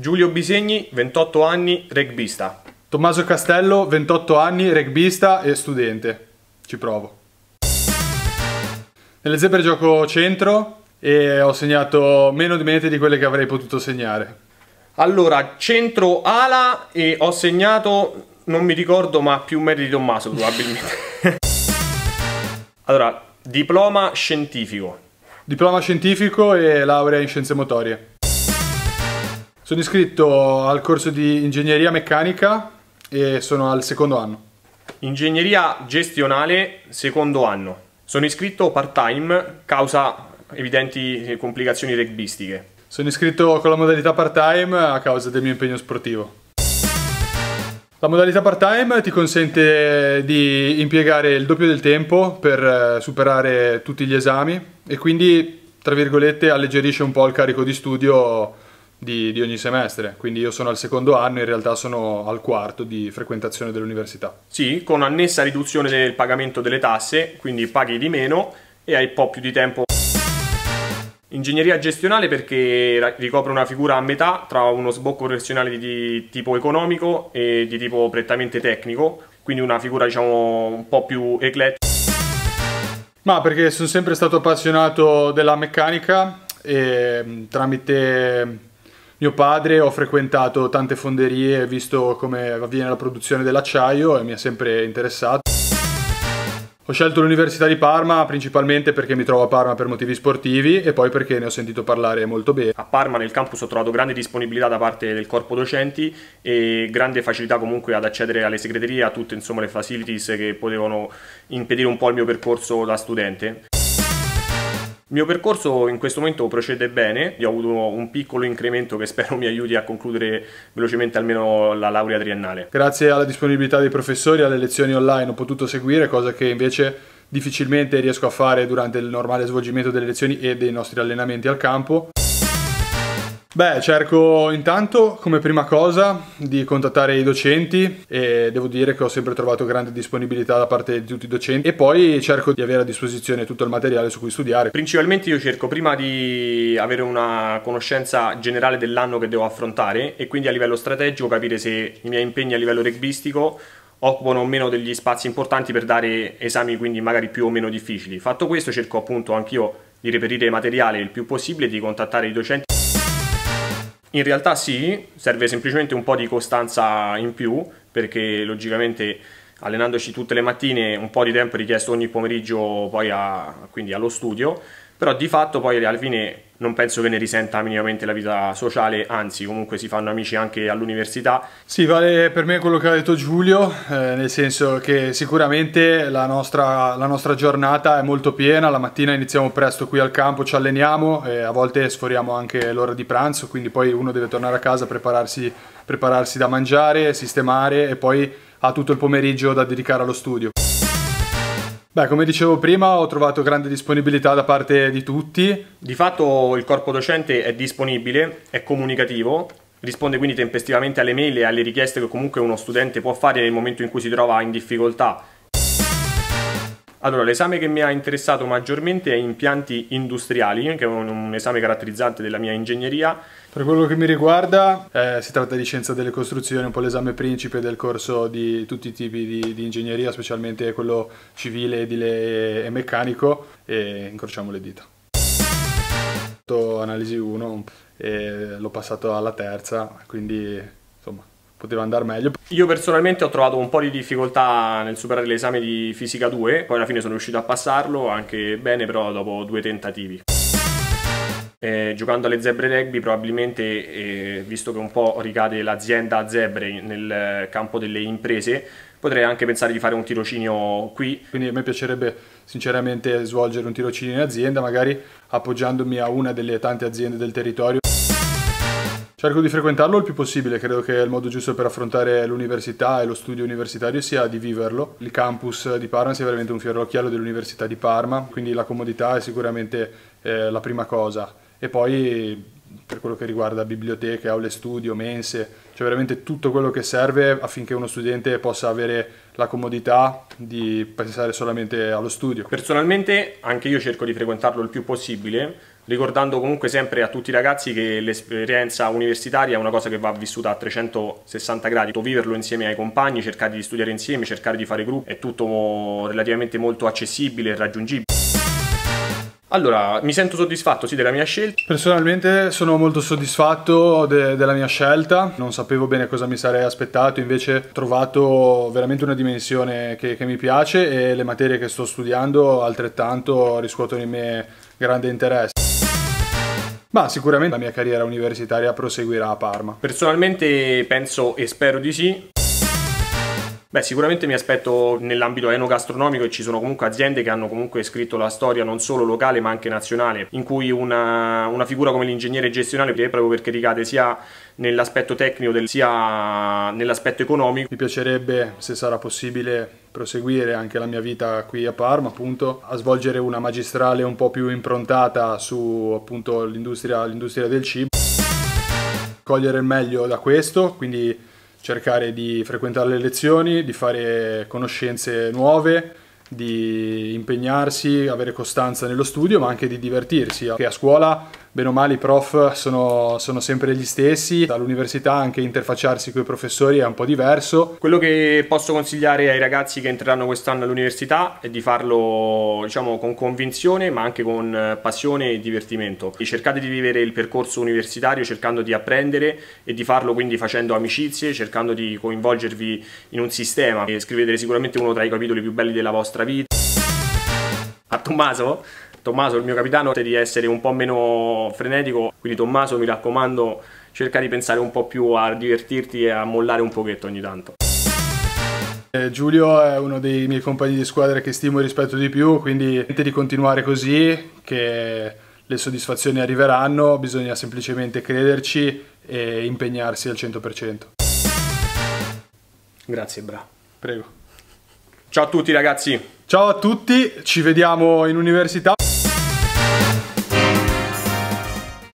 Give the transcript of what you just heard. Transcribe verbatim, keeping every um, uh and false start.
Giulio Bisegni, ventotto anni, rugbista. Tommaso Castello, ventotto anni, rugbista e studente. Ci provo. Nelle zebre gioco centro e ho segnato meno di mete di quelle che avrei potuto segnare. Allora, centro ala e ho segnato, non mi ricordo, ma più metri di Tommaso probabilmente. Allora, diploma scientifico. Diploma scientifico e laurea in scienze motorie. Sono iscritto al corso di ingegneria meccanica e sono al secondo anno. Ingegneria gestionale, secondo anno. Sono iscritto part-time, causa evidenti complicazioni rugbistiche. Sono iscritto con la modalità part-time a causa del mio impegno sportivo. La modalità part-time ti consente di impiegare il doppio del tempo per superare tutti gli esami e quindi, tra virgolette, alleggerisce un po' il carico di studio di, di ogni semestre. Quindi io sono al secondo anno, in realtà sono al quarto di frequentazione dell'università. Sì, con annessa riduzione del pagamento delle tasse, quindi paghi di meno e hai un po' più di tempo. Ingegneria gestionale perché ricopre una figura a metà tra uno sbocco professionale di tipo economico e di tipo prettamente tecnico, quindi una figura diciamo un po' più eclettica. Ma perché sono sempre stato appassionato della meccanica e tramite mio padre ho frequentato tante fonderie, visto come avviene la produzione dell'acciaio e mi ha sempre interessato. Ho scelto l'Università di Parma principalmente perché mi trovo a Parma per motivi sportivi e poi perché ne ho sentito parlare molto bene. A Parma nel campus ho trovato grande disponibilità da parte del corpo docenti e grande facilità comunque ad accedere alle segreterie, a tutte insomma le facilities che potevano impedire un po' il mio percorso da studente. Il mio percorso in questo momento procede bene, io ho avuto un piccolo incremento che spero mi aiuti a concludere velocemente almeno la laurea triennale. Grazie alla disponibilità dei professori alle lezioni online ho potuto seguire, cosa che invece difficilmente riesco a fare durante il normale svolgimento delle lezioni e dei nostri allenamenti al campo. Beh, cerco intanto come prima cosa di contattare i docenti e devo dire che ho sempre trovato grande disponibilità da parte di tutti i docenti e poi cerco di avere a disposizione tutto il materiale su cui studiare. Principalmente io cerco prima di avere una conoscenza generale dell'anno che devo affrontare e quindi a livello strategico capire se i miei impegni a livello rugbistico occupano o meno degli spazi importanti per dare esami quindi magari più o meno difficili. Fatto questo cerco appunto anch'io di reperire materiale il più possibile e di contattare i docenti. In realtà sì, serve semplicemente un po' di costanza in più perché logicamente allenandoci tutte le mattine un po' di tempo è richiesto ogni pomeriggio poi a, quindi allo studio, però di fatto poi alla fine non penso che ne risenta minimamente la vita sociale, anzi comunque si fanno amici anche all'università. Sì, vale per me quello che ha detto Giulio, eh, nel senso che sicuramente la nostra, la nostra giornata è molto piena, la mattina iniziamo presto qui al campo, ci alleniamo e a volte sforiamo anche l'ora di pranzo, quindi poi uno deve tornare a casa, prepararsi, prepararsi da mangiare, sistemare e poi ha tutto il pomeriggio da dedicare allo studio. Beh, come dicevo prima, ho trovato grande disponibilità da parte di tutti. Di fatto il corpo docente è disponibile, è comunicativo, risponde quindi tempestivamente alle mail e alle richieste che comunque uno studente può fare nel momento in cui si trova in difficoltà. Allora, l'esame che mi ha interessato maggiormente è impianti industriali, che è un, un esame caratterizzante della mia ingegneria. Per quello che mi riguarda, eh, si tratta di scienza delle costruzioni, un po' l'esame principe del corso di tutti i tipi di, di ingegneria, specialmente quello civile, edile e meccanico, e incrociamo le dita. Ho fatto analisi uno e l'ho passato alla terza, quindi insomma poteva andare meglio. Io personalmente ho trovato un po' di difficoltà nel superare l'esame di fisica due, poi alla fine sono riuscito a passarlo anche bene, però dopo due tentativi. Eh, giocando alle zebre rugby probabilmente, eh, visto che un po' ricade l'azienda a zebre nel campo delle imprese, potrei anche pensare di fare un tirocinio qui. Quindi a me piacerebbe sinceramente svolgere un tirocinio in azienda, magari appoggiandomi a una delle tante aziende del territorio. Cerco di frequentarlo il più possibile, credo che il modo giusto per affrontare l'università e lo studio universitario sia di viverlo. Il campus di Parma sia veramente un fiore all'occhiello dell'Università di Parma, quindi la comodità è sicuramente eh, la prima cosa. E poi per quello che riguarda biblioteche, aule studio, mense, cioè veramente tutto quello che serve affinché uno studente possa avere la comodità di pensare solamente allo studio. Personalmente anche io cerco di frequentarlo il più possibile, ricordando comunque sempre a tutti i ragazzi che l'esperienza universitaria è una cosa che va vissuta a trecentosessanta gradi, viverlo insieme ai compagni, cercare di studiare insieme, cercare di fare gruppi, è tutto relativamente molto accessibile e raggiungibile. Allora, mi sento soddisfatto sì della mia scelta. Personalmente sono molto soddisfatto de della mia scelta, non sapevo bene cosa mi sarei aspettato, invece ho trovato veramente una dimensione che, che mi piace e le materie che sto studiando altrettanto riscuotono in me grande interesse. Ma sicuramente la mia carriera universitaria proseguirà a Parma. Personalmente penso e spero di sì. Beh, sicuramente mi aspetto nell'ambito enogastronomico e ci sono comunque aziende che hanno comunque scritto la storia non solo locale ma anche nazionale, in cui una, una figura come l'ingegnere gestionale, proprio perché ricade sia nell'aspetto tecnico del, sia nell'aspetto economico. Mi piacerebbe, se sarà possibile, proseguire anche la mia vita qui a Parma, appunto, a svolgere una magistrale un po' più improntata su appunto l'industria l'industria del cibo, cogliere il meglio da questo, quindi cercare di frequentare le lezioni, di fare conoscenze nuove, di impegnarsi, avere costanza nello studio, ma anche di divertirsi. Che a scuola, bene o male, i prof sono, sono sempre gli stessi, all'università anche interfacciarsi con i professori è un po' diverso. Quello che posso consigliare ai ragazzi che entreranno quest'anno all'università è di farlo, diciamo, con convinzione, ma anche con passione e divertimento. E cercate di vivere il percorso universitario cercando di apprendere e di farlo quindi facendo amicizie, cercando di coinvolgervi in un sistema. E scrivete sicuramente uno tra i capitoli più belli della vostra vita. A Tommaso? Tommaso, il mio capitano, di essere un po' meno frenetico, quindi Tommaso, mi raccomando, cerca di pensare un po' più a divertirti e a mollare un pochetto ogni tanto. Eh, Giulio è uno dei miei compagni di squadra che stimo e rispetto di più, quindi niente di continuare così, che le soddisfazioni arriveranno, bisogna semplicemente crederci e impegnarsi al cento per cento. Grazie, Bra. Prego. Ciao a tutti ragazzi. Ciao a tutti, ci vediamo in università.